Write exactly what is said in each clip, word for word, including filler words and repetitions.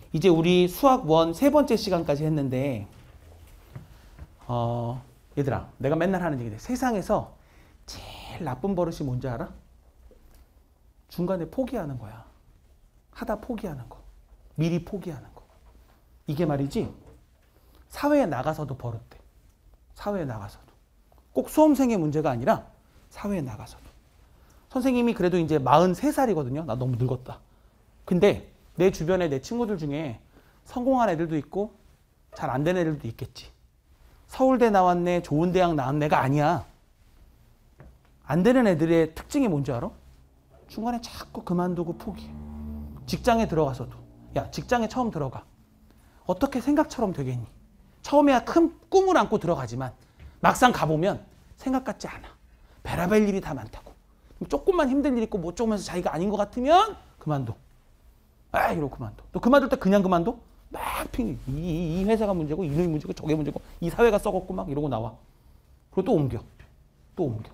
이제 우리 수학 원 세 번째 시간까지 했는데 어, 얘들아 내가 맨날 하는 얘기인데 세상에서 제일 나쁜 버릇이 뭔지 알아? 중간에 포기하는 거야. 하다 포기하는 거. 미리 포기하는 거. 이게 말이지 사회에 나가서도 버릇돼. 사회에 나가서도. 꼭 수험생의 문제가 아니라 사회에 나가서도. 선생님이 그래도 이제 마흔세 살이거든요. 나 너무 늙었다. 근데 내 주변에 내 친구들 중에 성공한 애들도 있고 잘 안 된 애들도 있겠지. 서울대 나왔네, 좋은 대학 나온 애가 아니야. 안 되는 애들의 특징이 뭔지 알아? 중간에 자꾸 그만두고 포기해. 직장에 들어가서도. 야, 직장에 처음 들어가. 어떻게 생각처럼 되겠니? 처음에야 큰 꿈을 안고 들어가지만 막상 가보면 생각 같지 않아. 베라벨 일이 다 많다고. 조금만 힘든 일 있고 뭐 조금해서 자기가 아닌 것 같으면 그만둬. 아, 이러고 그만둬. 또 그만둘 때 그냥 그만둬? 막 핑, 이, 이 회사가 문제고, 이놈이 문제고, 저게 문제고, 이 사회가 썩었고 막 이러고 나와. 그리고 또 옮겨. 또 옮겨.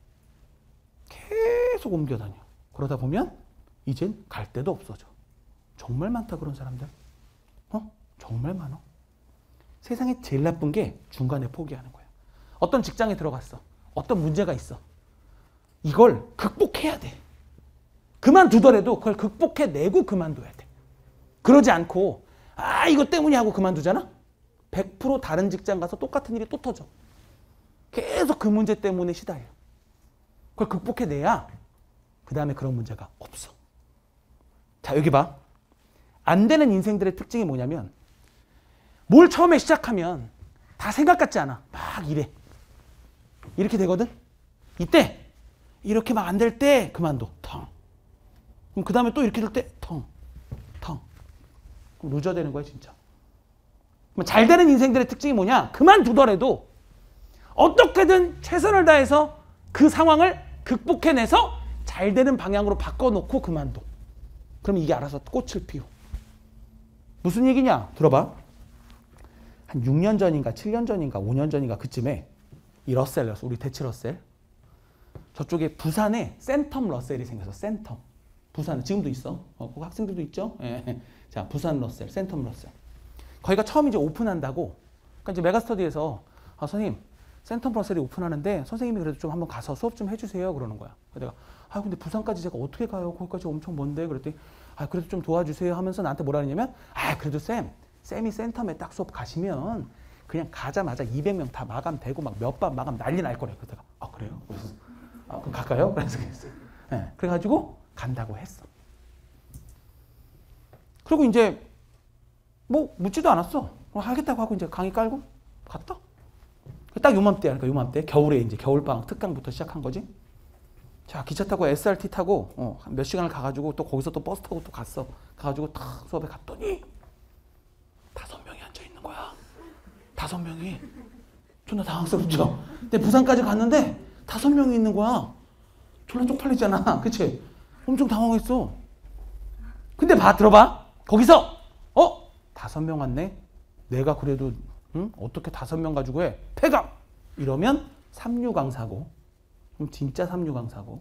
계속 옮겨 다녀. 그러다 보면 이젠 갈 데도 없어져. 정말 많다 그런 사람들. 어? 정말 많아. 세상에 제일 나쁜 게 중간에 포기하는 거야. 어떤 직장에 들어갔어. 어떤 문제가 있어. 이걸 극복해야 돼. 그만두더라도 그걸 극복해내고 그만둬야 돼. 그러지 않고 아 이거 때문에 하고 그만두잖아. 백 퍼센트 다른 직장 가서 똑같은 일이 또 터져. 계속 그 문제 때문에 시달려. 그걸 극복해내야 그 다음에 그런 문제가 없어. 자 여기 봐. 안 되는 인생들의 특징이 뭐냐면 뭘 처음에 시작하면 다 생각 같지 않아. 막 이래. 이렇게 되거든. 이때 이렇게 막 안 될 때 그만둬. 텅. 그럼 그 다음에 또 이렇게 될 때 텅. 텅. 그럼 루저 되는 거야 진짜. 그럼 잘 되는 인생들의 특징이 뭐냐. 그만두더라도 어떻게든 최선을 다해서 그 상황을 극복해내서 잘 되는 방향으로 바꿔놓고 그만둬. 그럼 이게 알아서 꽃을 피워. 무슨 얘기냐? 들어봐. 한 육 년 전인가 칠 년 전인가 오 년 전인가 그쯤에 이 러셀, 우리 대치 러셀. 저쪽에 부산에 센텀 러셀이 생겨서 센텀. 부산에 지금도 있어. 어, 그 학생들도 있죠. 예. 자, 부산 러셀, 센텀 러셀. 거기가 처음 이제 오픈한다고. 그러니까 이제 메가스터디에서 아, 선생님, 센텀 러셀이 오픈하는데 선생님이 그래도 좀 한번 가서 수업 좀 해주세요. 그러는 거야. 그래서 내가 아 근데 부산까지 제가 어떻게 가요? 거기까지 엄청 먼데. 그랬더니 아 그래도 좀 도와주세요 하면서 나한테 뭐라 그러냐면 아 그래도 쌤, 쌤이 센텀에 딱 수업 가시면 그냥 가자마자 이백 명 다 마감되고 막 몇 반 마감 난리 날 거래. 그러다가 아 그래요? 그래서 아 그럼 갈까요? 그래서 그랬어요. 네, 그래가지고 간다고 했어. 그리고 이제 뭐 묻지도 않았어. 하겠다고 하고 이제 강의 깔고 갔다. 딱 요맘때야. 그러니까 요맘때 겨울에 이제 겨울방학 특강부터 시작한 거지. 자 기차 타고 에스알티 타고 어, 몇 시간을 가가지고 또 거기서 또 버스 타고 또 갔어. 가가지고 탁 수업에 갔더니 다섯 명이 앉아 있는 거야. 다섯 명이. 존나 당황스럽죠. 근데 부산까지 갔는데 다섯 명이 있는 거야. 졸라 쪽팔리잖아. 그치? 엄청 당황했어. 근데 봐, 들어봐. 거기서 어? 다섯 명 왔네? 내가 그래도 응? 어떻게 다섯 명 가지고 해? 폐강! 이러면 삼류강 사고. 그럼 진짜 삼류강 사고.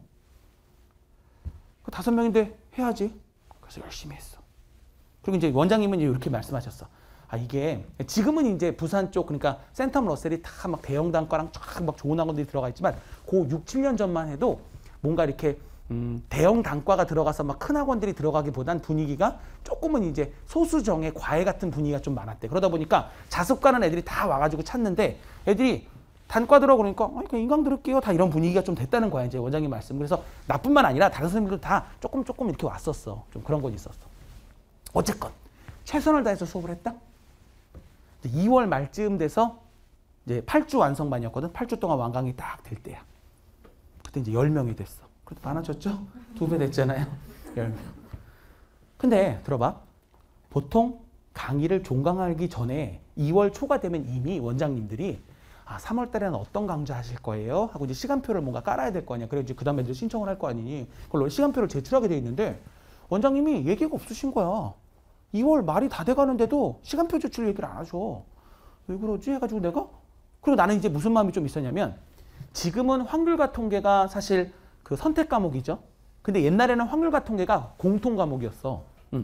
그 다섯 명인데 해야지. 그래서 열심히 했어. 그리고 이제 원장님은 이렇게 말씀하셨어. 아 이게 지금은 이제 부산 쪽 그러니까 센텀 러셀이 다 막 대형 단과랑 쫙 막 좋은 학원들이 들어가 있지만 그 육, 칠 년 전만 해도 뭔가 이렇게 음, 대형 단과가 들어가서 막 큰 학원들이 들어가기보단 분위기가 조금은 이제 소수정의 과외 같은 분위기가 좀 많았대. 그러다 보니까 자습가는 애들이 다 와가지고 찾는데 애들이 단과 들어 그러니까 아, 그냥 인강 들을게요. 다 이런 분위기가 좀 됐다는 거야. 이제 원장님 말씀. 그래서 나뿐만 아니라 다른 선생님들도 다 조금 조금 이렇게 왔었어. 좀 그런 건 있었어. 어쨌건 최선을 다해서 수업을 했다. 이월 말쯤 돼서 이제 팔 주 완성반이었거든. 팔 주 동안 완강이 딱 될 때야. 그때 이제 열 명이 됐어. 그래도 많아졌죠? 두 배 됐잖아요. 열 명. 근데 들어봐. 보통 강의를 종강하기 전에 이월 초가 되면 이미 원장님들이 아, 삼월 달에는 어떤 강좌 하실 거예요? 하고 이제 시간표를 뭔가 깔아야 될 거 아니야. 그래 이제 그 다음에 애들 신청을 할 거 아니니. 그걸로 시간표를 제출하게 돼 있는데 원장님이 얘기가 없으신 거야. 이월 말이 다 돼가는데도 시간표 제출 얘기를 안 하셔. 왜 그러지? 해가지고 내가 그리고 나는 이제 무슨 마음이 좀 있었냐면 지금은 확률과 통계가 사실 그 선택 과목이죠. 근데 옛날에는 확률과 통계가 공통 과목이었어. 음.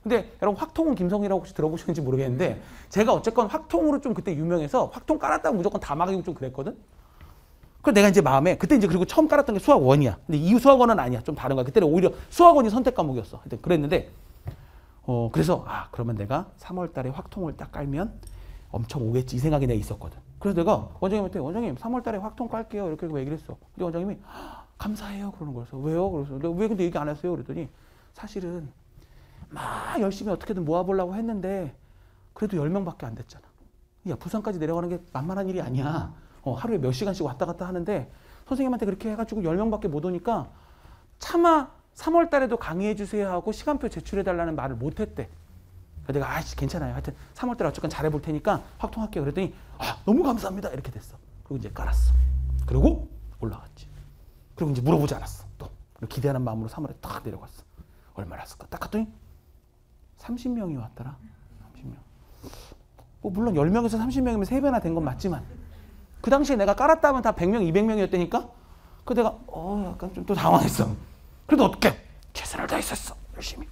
근데 여러분 확통은 김성이라고 혹시 들어보셨는지 모르겠는데 제가 어쨌건 확통으로 좀 그때 유명해서 확통 깔았다고 무조건 다 막이고 좀 그랬거든. 그래서 내가 이제 마음에 그때 이제 그리고 처음 깔았던 게 수학 원이야. 근데 이 수학 원은 아니야. 좀 다른 거야. 그때는 오히려 수학 원이 선택 과목이었어. 하여튼 그랬는데 어 그래서 아 그러면 내가 삼월 달에 확통을 딱 깔면 엄청 오겠지 이 생각이 내가 있었거든. 그래서 내가 원장님한테 원장님 삼월 달에 확통 깔게요 이렇게 얘기를 했어. 근데 원장님이 감사해요 그러는 거였어. 왜요? 그래서 내가 왜 근데 얘기 안 했어요? 그랬더니 사실은 막 열심히 어떻게든 모아보려고 했는데 그래도 열 명밖에 안 됐잖아. 야 부산까지 내려가는 게 만만한 일이 아니야. 어, 하루에 몇 시간씩 왔다 갔다 하는데 선생님한테 그렇게 해가지고 열 명밖에 못 오니까 차마 삼월 달에도 강의해 주세요 하고 시간표 제출해 달라는 말을 못 했대. 내가 아이씨 괜찮아요. 하여튼 삼월 달에 어쨌건 잘해볼 테니까 확통할게요. 그랬더니 아 너무 감사합니다 이렇게 됐어. 그리고 이제 깔았어. 그리고 올라갔지. 그리고 이제 물어보지 않았어. 또 기대하는 마음으로 삼월에 딱 내려갔어. 얼마나 했을까? 딱 갔더니 삼십 명이 왔더라. 삼십 명. 뭐 물론 열 명에서 삼십 명이면 세 배나 된 건 맞지만 그 당시에 내가 깔았다 하면 다 백 명, 이백 명이었다니까? 그 내가 어 약간 좀 또 당황했어. 그래도 어떻게 최선을 다했었어. 열심히.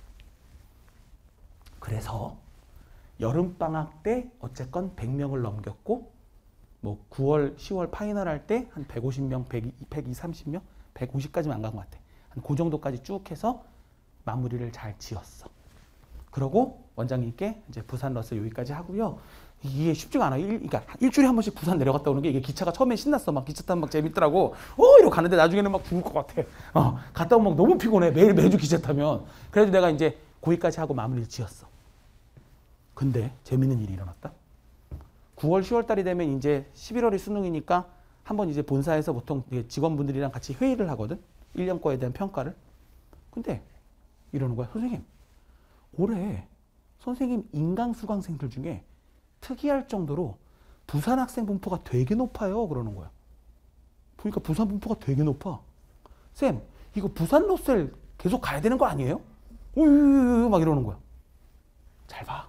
그래서 여름방학 때 어쨌건 백 명을 넘겼고 뭐 구월, 시월 파이널 할 때 한 백오십 명, 백이십, 백이십 명, 백오십까지는 안 간 것 같아. 한 그 정도까지 쭉 해서 마무리를 잘 지었어. 그러고 원장님께 이제 부산 러셀 여기까지 하고요. 이게 쉽지가 않아. 일, 그러니까 일주일에 한 번씩 부산 내려갔다 오는 게 이게 기차가 처음에 신났어. 막 기차 타면 막 재밌더라고. 어 이러고 가는데 나중에는 막 죽을 것 같아. 어 갔다 오면 막 너무 피곤해. 매일 매주 기차 타면. 그래도 내가 이제 고기까지 하고 마무리를 지었어. 근데 재밌는 일이 일어났다. 구월, 시월 달이 되면 이제 십일월이 수능이니까 한번 이제 본사에서 보통 직원분들이랑 같이 회의를 하거든. 일 년 거에 대한 평가를. 근데 이러는 거야. 선생님, 올해 선생님 인강 수강생들 중에 특이할 정도로 부산 학생 분포가 되게 높아요. 그러는 거야. 보니까 부산 분포가 되게 높아. 쌤, 이거 부산 러셀 계속 가야 되는 거 아니에요? 으으으 막 이러는 거야. 잘 봐.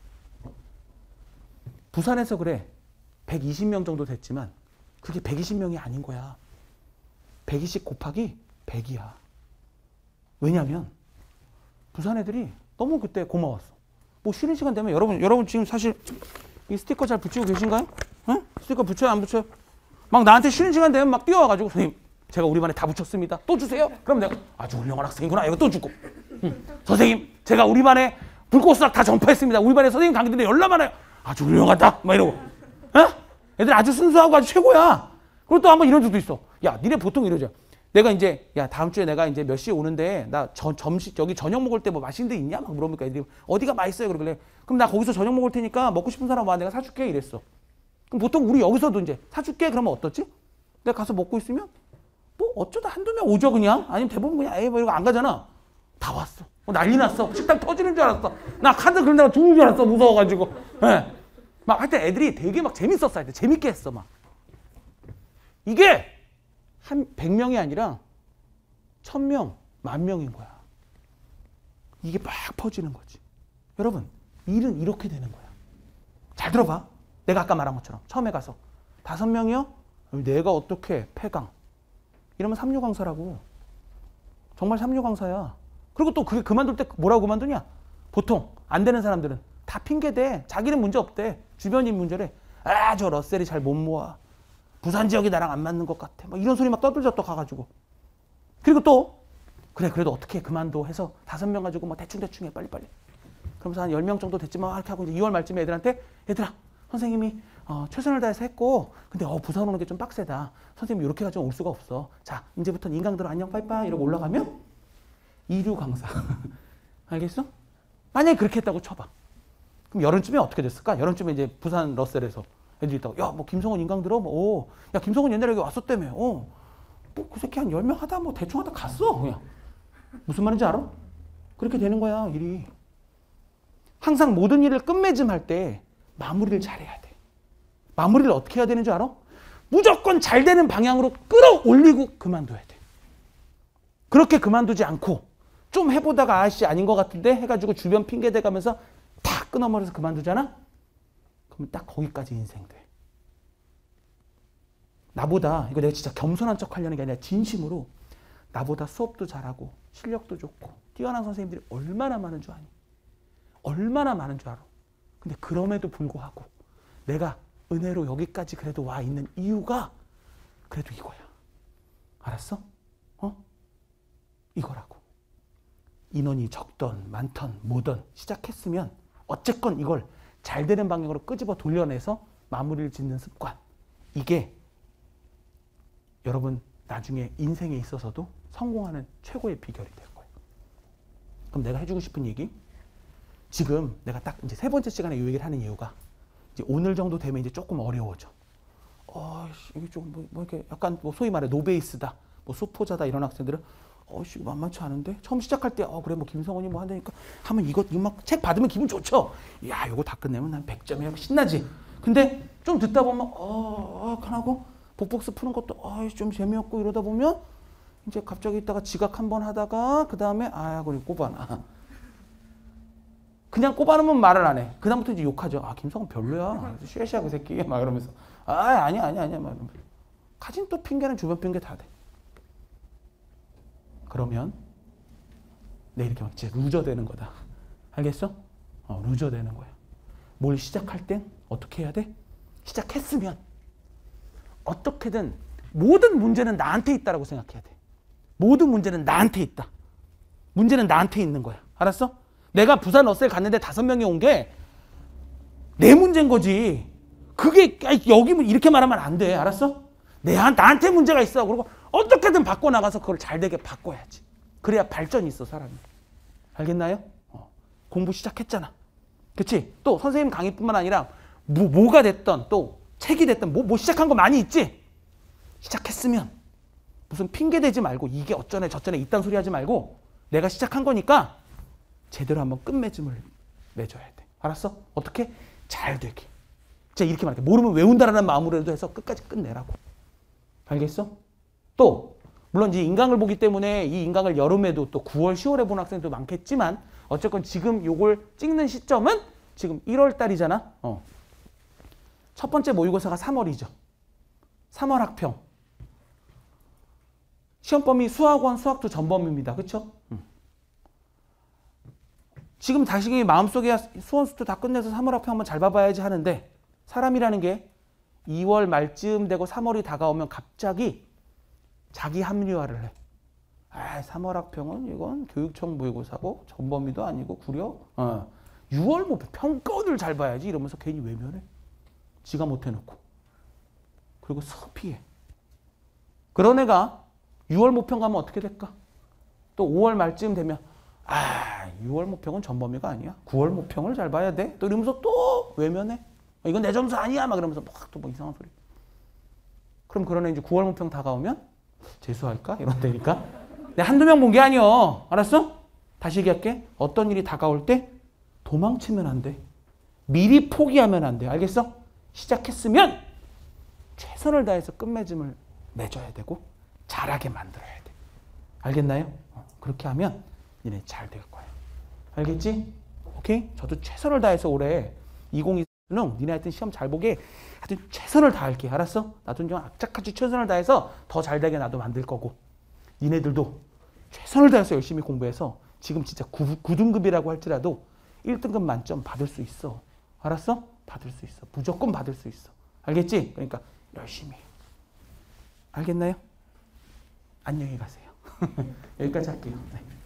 부산에서 그래. 백이십 명 정도 됐지만 그게 백이십 명이 아닌 거야. 백이십 곱하기 백이야. 왜냐면 부산 애들이 너무 그때 고마웠어. 뭐 쉬는 시간 되면 여러분 여러분 지금 사실 이 스티커 잘 붙이고 계신가요? 응? 스티커 붙여요? 안 붙여요? 막 나한테 쉬는 시간 되면 막 뛰어와가지고 선생님 제가 우리 반에 다 붙였습니다. 또 주세요. 그럼 내가 아주 훌륭한 학생이구나. 이거 또 주고. 응. 선생님 제가 우리 반에 불꽃수학 다 전파했습니다. 우리 반에 선생님 강의 듣는데 열나 많아요. 아주 훌륭하다. 막 이러고. 어? 애들 아주 순수하고 아주 최고야. 그리고 또 한번 이런 적도 있어. 야 니네 보통 이러죠. 내가 이제 야 다음 주에 내가 이제 몇 시에 오는데 나 저, 점심 여기 저녁 먹을 때 뭐 맛있는 데 있냐 막 물어보니까 애들이 어디가 맛있어요 그러길래 그럼 나 거기서 저녁 먹을 테니까 먹고 싶은 사람 와 내가 사줄게 이랬어. 그럼 보통 우리 여기서도 이제 사줄게 그러면 어떻지? 내가 가서 먹고 있으면 뭐 어쩌다 한두 명 오죠 그냥 아니면 대부분 그냥 에이 뭐 이러고 안 가잖아. 다 왔어. 뭐 난리 났어. 식당 터지는 줄 알았어. 나 카드 그런 데가 죽는 줄 알았어 무서워가지고. 예. 막 하여튼 애들이 되게 막 재밌었어. 하여튼 재밌게 했어 막. 이게 한 백 명이 아니라 천 명, 만 명인 거야. 이게 막 퍼지는 거지. 여러분, 일은 이렇게 되는 거야. 잘 들어봐. 내가 아까 말한 것처럼 처음에 가서 다섯 명이요? 내가 어떻게 폐강. 이러면 삼류 강사라고. 정말 삼류 강사야. 그리고 또 그게 그만둘 때 뭐라고 그만두냐? 보통 안 되는 사람들은 다 핑계대. 자기는 문제 없대. 주변이 문제래. 아, 저 러셀이 잘 못 모아. 부산 지역이 나랑 안 맞는 것 같아. 막 이런 소리 막 떠들자 또 가가지고. 그리고 또 그래 그래도 어떻게 그만둬 해서 다섯 명 가지고 뭐 대충대충 해 빨리빨리. 그러면서 한 열 명 정도 됐지만 이렇게 하고 이제 이월 말쯤에 애들한테 얘들아 선생님이 어, 최선을 다해서 했고 근데 어, 부산 오는 게 좀 빡세다. 선생님이 이렇게 가지고 올 수가 없어. 자 이제부터는 인강들어 안녕 빠이빠이 이러고 올라가면 이류 강사. 알겠어? 만약에 그렇게 했다고 쳐봐. 그럼 여름쯤에 어떻게 됐을까? 여름쯤에 이제 부산 러셀에서 애들이 있다고 야 뭐 김성원 인강 들어? 뭐, 오. 야 김성원 옛날에 여기 왔었다며. 어. 뭐 그 새끼 한 열 명 하다 뭐 대충 하다 갔어 그냥. 무슨 말인지 알아? 그렇게 되는 거야 일이. 항상 모든 일을 끝맺음할 때 마무리를 잘해야 돼. 마무리를 어떻게 해야 되는 줄 알아? 무조건 잘 되는 방향으로 끌어올리고 그만둬야 돼. 그렇게 그만두지 않고 좀 해보다가 아씨 아닌 것 같은데 해가지고 주변 핑계 대가면서 다 끊어버려서 그만두잖아? 그러면 딱 거기까지 인생 돼. 나보다 이거 내가 진짜 겸손한 척 하려는 게 아니라 진심으로 나보다 수업도 잘하고 실력도 좋고 뛰어난 선생님들이 얼마나 많은 줄 아니? 얼마나 많은 줄 알아. 근데 그럼에도 불구하고 내가 은혜로 여기까지 그래도 와 있는 이유가 그래도 이거야. 알았어? 어? 이거라고. 인원이 적던 많던 뭐든 시작했으면 어쨌건 이걸 잘 되는 방향으로 끄집어 돌려내서 마무리를 짓는 습관. 이게 여러분 나중에 인생에 있어서도 성공하는 최고의 비결이 될 거예요. 그럼 내가 해주고 싶은 얘기, 지금 내가 딱 이제 세 번째 시간에 이 얘기를 하는 이유가 이제 오늘 정도 되면 이제 조금 어려워져. 어, 이게 좀 뭐, 뭐 이렇게 약간 뭐 소위 말해 노베이스다, 뭐 수포자다 이런 학생들은 어씨 만만치 않은데 처음 시작할 때 어 그래 뭐 김성원이 뭐 한다니까 하면 이거 막 책 받으면 기분 좋죠. 야 이거 다 끝내면 난 백 점이야 신나지. 근데 좀 듣다 보면 어, 어 하고 복복스 푸는 것도 어, 좀 재미없고 이러다 보면 이제 갑자기 있다가 지각 한번 하다가 그 다음에 아 그리고 꼽아놔. 그냥 꼽아놓으면 말을 안 해. 그 다음부터 이제 욕하죠. 아 김성원 별로야. 쉐시야 그 새끼 막 이러면서 아 아니야 아니야 아니야 막 이러면서 가진 또 핑계는 주변 핑계 다 돼. 그러면 내 이렇게 막 진짜 루저 되는 거다. 알겠어? 어, 루저 되는 거야. 뭘 시작할 땐 어떻게 해야 돼? 시작했으면 어떻게든 모든 문제는 나한테 있다라고 생각해야 돼. 모든 문제는 나한테 있다. 문제는 나한테 있는 거야. 알았어? 내가 부산 러셀 갔는데 다섯 명이 온 게 내 문제인 거지. 그게 여기 이렇게 말하면 안 돼. 알았어? 내 나한테 문제가 있어. 그리고 어떻게든 바꿔나가서 그걸 잘 되게 바꿔야지. 그래야 발전이 있어 사람이. 알겠나요? 어. 공부 시작했잖아. 그치? 또 선생님 강의뿐만 아니라 뭐, 뭐가 됐던 또 책이 됐던 뭐, 뭐 시작한 거 많이 있지? 시작했으면 무슨 핑계 대지 말고 이게 어쩌네 저쩌네 이딴 소리 하지 말고 내가 시작한 거니까 제대로 한번 끝맺음을 맺어야 돼. 알았어? 어떻게? 잘 되게. 제가 이렇게 말할게. 모르면 외운다라는 마음으로라도 해서 끝까지 끝내라고. 알겠어? 또 물론 이제 인강을 보기 때문에 이 인강을 여름에도 또 구월, 시월에 본 학생도 많겠지만 어쨌건 지금 요걸 찍는 시점은 지금 일월 달이잖아. 어. 첫 번째 모의고사가 삼월이죠. 삼월 학평. 시험 범위 수학원, 수학도 전범위입니다. 그렇죠? 음. 지금 다시 마음속에 수원수도 다 끝내서 삼월 학평 한번 잘 봐봐야지 하는데 사람이라는 게 이월 말쯤 되고 삼월이 다가오면 갑자기 자기 합리화를 해. 아, 삼월 학평은 이건 교육청 모의고사고 전범위도 아니고 구려 어. 유월 뭐 평가원을 잘 봐야지 이러면서 괜히 외면해. 지가 못해놓고. 그리고 서피해. 그런 애가 유월 모평 가면 어떻게 될까? 또 오월 말쯤 되면 아 유월 모평은 전범위가 아니야. 구월 모평을 잘 봐야 돼. 또 이러면서 또 외면해. 이건 내 점수 아니야. 막 이러면서 막 또 뭐 이상한 소리. 그럼 그런 애 이제 구월 모평 다가오면 재수할까? 이런 데니까. 내가 한두 명 본 게 아니여. 알았어? 다시 얘기할게. 어떤 일이 다가올 때 도망치면 안 돼. 미리 포기하면 안 돼. 알겠어? 시작했으면 최선을 다해서 끝맺음을 맺어야 되고 잘하게 만들어야 돼. 알겠나요? 어, 그렇게 하면 니네 잘 될 거야. 알겠지? 오케이? 저도 최선을 다해서 올해 이천이십는 니네 하여튼 시험 잘 보게 하여튼 최선을 다할게. 알았어? 나도 좀 악착같이 최선을 다해서 더 잘 되게 나도 만들 거고 니네들도 최선을 다해서 열심히 공부해서 지금 진짜 구, 구 등급이라고 할지라도 일 등급 만점 받을 수 있어. 알았어? 받을 수 있어. 무조건 받을 수 있어. 알겠지? 그러니까 열심히. 알겠나요? 안녕히 가세요. 여기까지 할게요. 네.